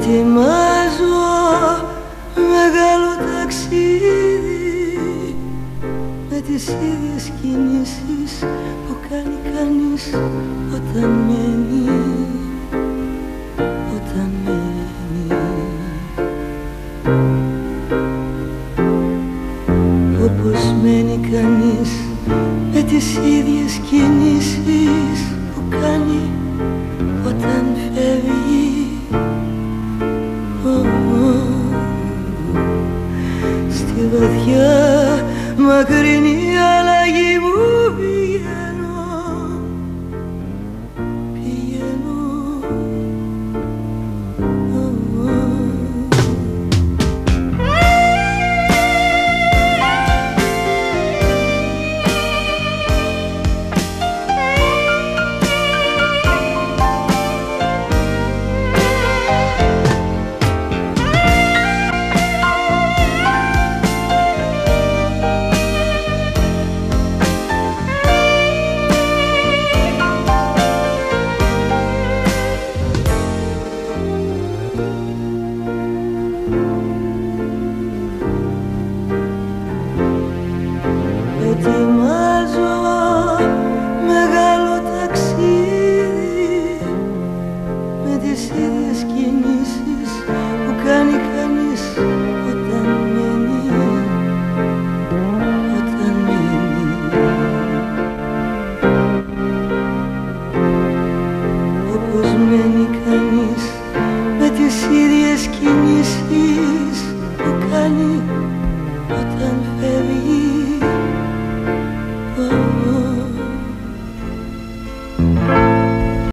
ετοιμάζω μεγάλο ταξίδι με τις ίδιες κινήσεις που κάνει κανείς όταν μένει, όταν μένει. Όπως μένει κανείς με τις ίδιες κινήσεις που κάνει όταν φεύγει. Στη βαθιά μακρινή